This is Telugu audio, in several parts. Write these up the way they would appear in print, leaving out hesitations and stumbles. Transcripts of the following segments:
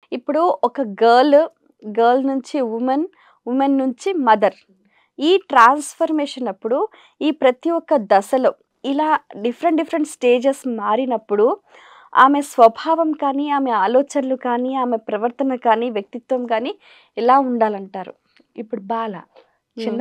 ఇప్పుడు ఒక గర్ల్, గర్ల్ నుంచి వుమెన్, వుమెన్ నుంచి మదర్. ఈ ట్రాన్స్‌ఫర్మేషన్ అప్పుడు ఈ ప్రతి ఒక్క దశలో ఇలా డిఫరెంట్ డిఫరెంట్ స్టేజెస్ మారినప్పుడు ఆమె స్వభావం కానీ, ఆమె ఆలోచనలు కానీ, ఆమె ప్రవర్తన కానీ, వ్యక్తిత్వం కానీ ఎలా ఉండాలంటారు? ఇప్పుడు బాల చిన్న హ్మ్.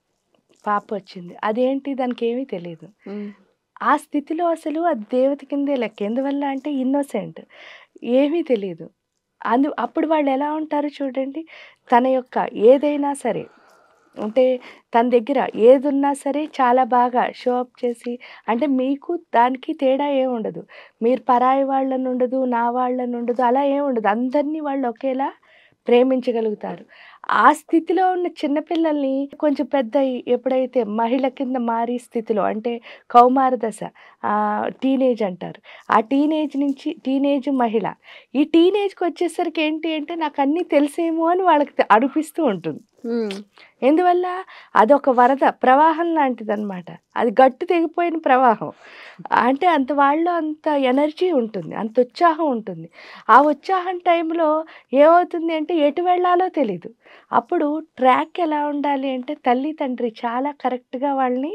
పాప వచ్చింది. అదేంటి దానికేమీ తెలీదు. హ్మ్. ఆ స్థితిలో అసలు అది దేవత కిందే లెక్క. ఎందువల్ల అంటే ఇన్నోసెంట్. ఏమీ తెలీదు. అప్పుడు వాళ్ళెలా ఉంటారో చూడండి. తన యొక్క ఏదైనా సరే అంటే తన దగ్గర ఏదున్నా సరే చాలా బాగా షో అప్ చేసి అంటే మీకు దానికి తేడా ఏముండదు. మీరు పరాయి వాళ్ళనుండదు, నా వాళ్ళనుండదు అలా ఏముండదు. అందరిని వాళ్ళు ఒకేలా ప్రేమించగలుగుతారు. ఆ స్థితిలో ఉన్న చిన్న పిల్లల్ని కొంచెం పెద్దయి ఎప్పుడైతే మహిళ కింద మారి స్థితిలో అంటే కౌమార దశ టీనేజ్ అంటారు. ఆ టీనేజ్ నుంచి టీనేజ్ మహిళ. ఈ టీనేజ్‌కొచ్చేసరికి ఏంటి అంటే నాకన్నీ తెలిసేమో అని వాళ్ళకి అనిపిస్తూ ఉంటుంది. హ్మ్. ఎందువల్ల అదొక వరద ప్రవాహం లాంటిదనమాట. అది గట్టు తెగిపోయిన ప్రవాహం. అంటే అంత వాళ్ళలో అంత ఎనర్జీ ఉంటుంది. అంత ఉత్సాహం ఉంటుంది. ఆ ఉత్సాహం టైంలో ఏమవుతుంది అంటే ఎటు వెళ్ళాలో తెలీదు. అప్పుడు ట్రాక్ ఎలా ఉండాలి అంటే తల్లి, తండ్రి చాలా కరెక్ట్‌గా వాళ్ళని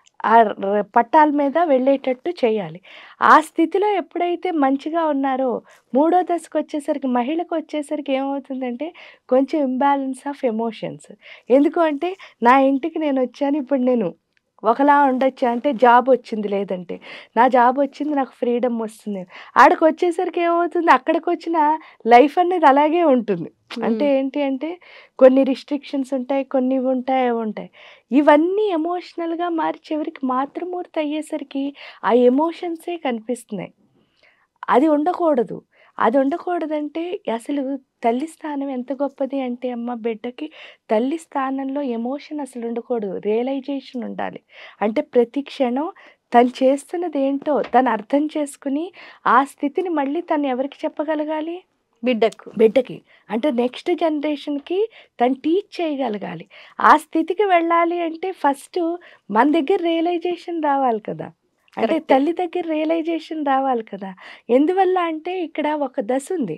పట్టాల మీద వెళ్ళేటట్టు చేయాలి. ఆ స్థితిలో ఎప్పుడైతే మంచిగా ఉన్నారో మూడో దశకొచ్చేసరికి మహిళకొచ్చేసరికి ఏమవుతుందంటే కొంచెం ఇంబాలెన్స్ ఆఫ్ ఎమోషన్స్. ఎందుకు అంటే నా ఇంటికి నేనొచ్చాను. ఇప్పుడు నేను ఒకలా ఉండొచ్చా అంటే జాబొచ్చింది లేదంటే. నా జాబొచ్చింది నాకు ఫ్రీడమ్ వస్తుంది. ఆడకొచ్చేసరికి ఏమవుతుంది అక్కడికొచ్చిన లైఫ్ అనేది అలాగే ఉంటుంది. అంటే హ్మ్. ఏంటి అంటే కొన్ని రిస్ట్రిక్షన్స్ ఉంటాయి. కొన్ని ఇవి ఉంటాయి, అవి ఉంటాయి. ఇవన్నీ ఎమోషనల్‌గా మారి చివరికి మాతృమూర్తి అయ్యేసరికి ఆ ఎమోషన్సే కనిపిస్తున్నాయి. అది ఉండకూడదు. అది ఉండకూడదంటే అసలు తల్లి స్థానం ఎంత గొప్పది అంటే అమ్మ బిడ్డకి తల్లి స్థానంలో ఎమోషన్ అసలు ఉండకూడదు. రియలైజేషన్ ఉండాలి. అంటే ప్రతి క్షణం తను చేస్తున్నదేంటో తను అర్థం చేసుకుని, ఆ స్థితిని మళ్ళీ తను ఎవరికి చెప్పగలగాలి? బిడ్డకు. బిడ్డకి. అంటే నెక్స్ట్ జనరేషన్‌కి తను టీచ్ చేయగలగాలి. ఆ స్థితికి వెళ్ళాలి అంటే ఫస్టు మన దగ్గర రియలైజేషన్ రావాలి కదా! అంటే కరెక్టే. తల్లి దగ్గర రియలైజేషన్ రావాలి కదా! ఎందువల్ల అంటే ఇక్కడ ఒక దశుంది.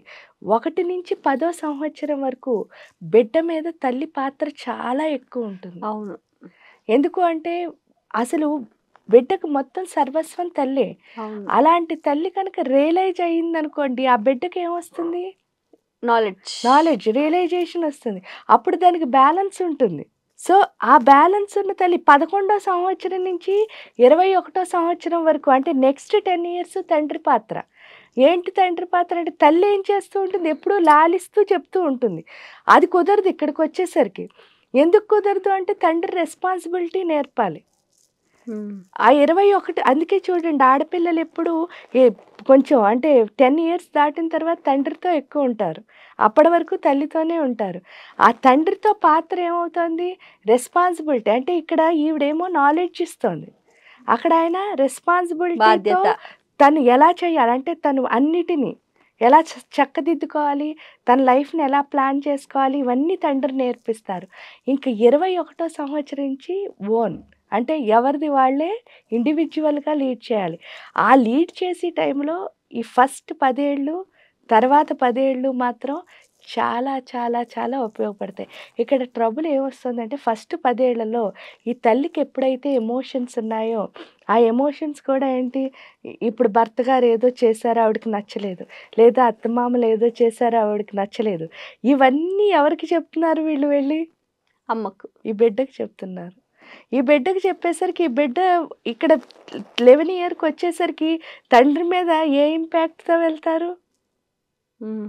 1-10 సంవత్సరం వరకు బిడ్డ మీద తల్లి పాత్ర చాలా ఎక్కువుంటుంది. అవును. ఎందుకు అంటే అసలు బిడ్డకు మొత్తం సర్వస్వం తల్లే. అవును. అలాంటి తల్లి కనుక రియలైజ్ అయిందనుకోండి ఆ బిడ్డకేమొస్తుంది? నాలెడ్జ్. నాలెడ్జ్, రియలైజేషన్ ఒస్తుంది. అప్పుడు దానికి బ్యాలన్స్ ఉంటుంది. సో, ఆ బ్యాలన్స్ ఉన్న తల్లి 11 సంవత్సరం నుంచి 21 సంవత్సరం వరకు అంటే నెక్స్ట్ 10 ఇయర్స్ తండ్రి పాత్ర. ఏంటి తండ్రి పాత్ర అంటే తల్లి ఏం చేస్తూ ఉంటుంది? ఎప్పుడూ లాలిస్తూ చెప్తూ ఉంటుంది. అది కుదరదు ఇక్కడికొచ్చేసరికి. ఎందుకు కుదరదు అంటే తండ్రి రెస్పాన్సిబిలిటీ నేర్పాలి. హ్మ్. ఆ 21 అందుకే చూడండి ఆడపిల్లలెప్పుడు ఏ కొంచెం అంటే 10 ఇయర్స్ దాటిన తర్వాత తండ్రితో ఎక్కువుంటారు. అప్పటి వరకు తల్లితోనే ఉంటారు. ఆ తండ్రితో పాత్ర ఏమవుతోంది? రెస్పాన్సిబిలిటీ. అంటే ఇక్కడ ఈవిడేమో నాలెడ్జ్ ఇస్తోంది. అక్కడ ఆయన రెస్పాన్సిబిలిటీతో బాధ్యత. తను ఎలా చేయాలి? అంటే తను అన్నిటిని ఎలా చక్కదిద్దుకోవాలి? తన లైఫ్‌ని ఎలా ప్లాన్ చేసుకోవాలి? ఇవన్నీ తండ్రి నేర్పిస్తారు. ఇంక 21 సంవత్సరం నుంచి ఓన్. అంటే ఎవరిది వాళ్ళే ఇండివిడ్యువల్‌గా లీడ్ చేయాలి. ఆ లీడ్ చేసే టైంలో ఈ ఫస్ట్ 10 ఏళ్ళు, తర్వాత 10 ఏళ్ళు మాత్రం చాలా, చాలా, చాలా ఉపయోగపడతాయి. ఇక్కడ ట్రబుల్ ఏమొస్తుందంటే ఫస్ట్ 10 ఏళ్లలో ఈ తల్లికి ఎప్పుడైతే ఎమోషన్స్ ఉన్నాయో, ఆ ఎమోషన్స్ కూడా ఏంటి ఇప్పుడు భర్త గారు ఏదో చేశారు ఆవిడకి నచ్చలేదు. లేదా అత్తమామలు ఏదో చేశారు ఆవిడకి నచ్చలేదు. ఇవన్నీ ఎవరికి చెప్తున్నారు వీళ్ళు వెళ్లి? అమ్మకు. ఈ బిడ్డకి చెప్తున్నారు. ఈ బిడ్డకి చెప్పేసరికి ఈ బిడ్డ ఇక్కడ 11 ఇయర్‌కొచ్చేసరికి తండ్రి మీద ఏ ఇంపాక్ట్‌తో వెళ్తారు? హ్మ్.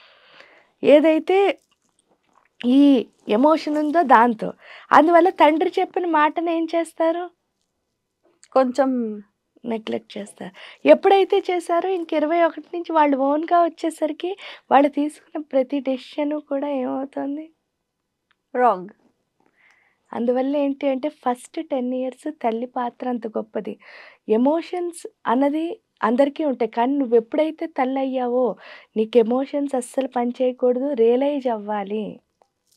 ఏదైతే ఈ ఎమోషన్ ఉందో దాంతో. అందువల్ల తండ్రి చెప్పిన మాటని ఏం చేస్తారు? కొంచెం నెగ్లెక్ట్ చేస్తారు. ఎప్పుడైతే చేశారో ఇంక 21 నుంచి వాళ్ళు ఓన్‌గా వచ్చేసరికి వాళ్ళు తీసుకున్న ప్రతి డెసిషను కూడా ఏమవుతుంది? రాంగ్. అందువల్ల ఏంటి అంటే ఫస్ట్ 10 ఇయర్స్ తల్లి పాత్ర అంత గొప్పది. ఎమోషన్స్ అన్నది అందరికీ ఉంటాయి. కానీ నువ్వెప్పుడైతే తల్లయ్యావో నీకు ఎమోషన్స్ అస్సలు పనిచేయకూడదు. రియలైజ్ అవ్వాలి.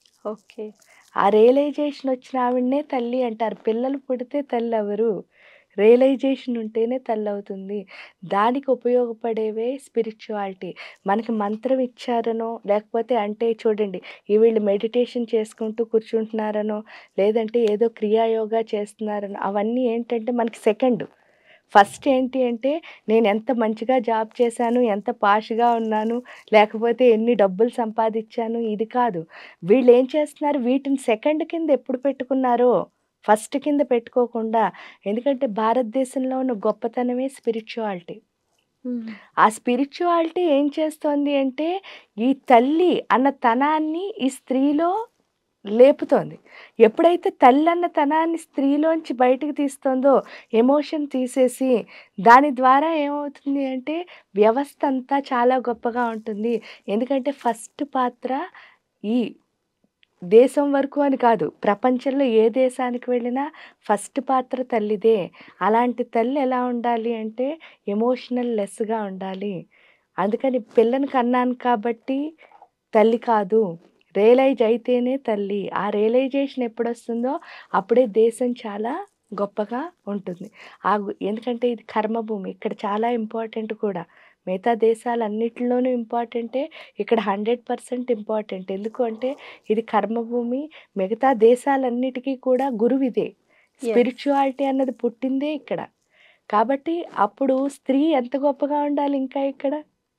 ఓకే. ఆ రియలైజేషన్ వచ్చిన ఆవిడనే తల్లి అంటారు. పిల్లలు పుడితే తల్లెవరు. రియలైజేషన్ ఉంటేనే తల్లవుతుంది. దానికి ఉపయోగపడేవే స్పిరిచువాలిటీ. మనకి మంత్రం ఇచ్చారనో, లేకపోతే అంటే చూడండి వీళ్ళు మెడిటేషన్ చేసుకుంటూ కూర్చుంటున్నారనో, లేదంటే ఏదో క్రియాయోగా చేస్తున్నారనో, అవన్నీ ఏంటంటే మనకి సెకండ్. ఫస్ట్ ఏంటి అంటే నేను ఎంత మంచిగా జాబ్ చేశాను, ఎంత పాష్‌గా ఉన్నాను, లేకపోతే ఎన్ని డబ్బులు సంపాదించాను ఇది కాదు. వీళ్ళేం చేస్తున్నారు వీటిని సెకండ్ కింద ఎప్పుడు పెట్టుకున్నారో ఫస్ట్ కింద పెట్టుకోకుండా, ఎందుకంటే భారతదేశంలో ఉన్న గొప్పతనమే స్పిరిచువాలిటీ. ఆ స్పిరిచువాలిటీ ఏం చేస్తోంది అంటే ఈ తల్లి అన్న తనాన్ని ఈ స్త్రీలో లేపుతోంది. ఎప్పుడైతే తల్లన్న తనాన్ని స్త్రీలోంచి బయటకు తీస్తుందో, ఎమోషన్ తీసేసి, దాని ద్వారా ఏమవుతుంది అంటే వ్యవస్థ అంతా చాలా గొప్పగా ఉంటుంది. ఎందుకంటే ఫస్ట్ పాత్ర ఈ దేశం వరకు అని కాదు, ప్రపంచంలో ఏ దేశానికి వెళ్ళినా ఫస్ట్ పాత్ర తల్లిదే. అలాంటి తల్లి ఎలా ఉండాలి అంటే ఎమోషనల్ లెస్‌గా ఉండాలి. అందుకని పిల్లని కన్నాను కాబట్టి తల్లి కాదు, రియలైజ్ అయితేనే తల్లి. ఆ రియలైజేషన్ ఎప్పుడొస్తుందో అప్పుడే దేశం చాలా గొప్పగా ఉంటుంది. ఎందుకంటే ఇది కర్మభూమి. ఇక్కడ చాలా ఇంపార్టెంట్ కూడా. మిగతా దేశాలన్నిటిలోనూ ఇంపార్టెంటే. ఇక్కడ 100% ఇంపార్టెంట్. ఎందుకు అంటే ఇది కర్మభూమి. మిగతా దేశాలన్నిటికీ కూడా గురువిదే. స్పిరిచువాలిటీ అన్నది పుట్టిందే ఇక్కడ. కాబట్టి అప్పుడు స్త్రీ ఎంత గొప్పగా ఉండాలి ఇంకా ఇక్కడ.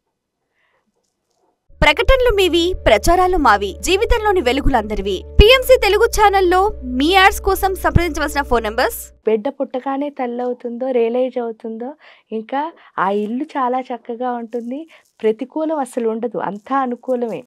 ప్రకటనలు మీవి, ప్రచారాలు మావి. జీవితంలోని వెలుగులందరివి. పిఎంసి తెలుగు ఛానల్లో మీ యాడ్స్ కోసం సంప్రదించవలసిన ఫోన్ నంబర్స్. బిడ్డ పుట్టగానే తల్లవుతుందో, రియలైజ్ అవుతుందో ఇంకా ఆ ఇల్లు చాలా చక్కగా ఉంటుంది. ప్రతికూలం అసలు ఉండదు. అంతా అనుకూలమే.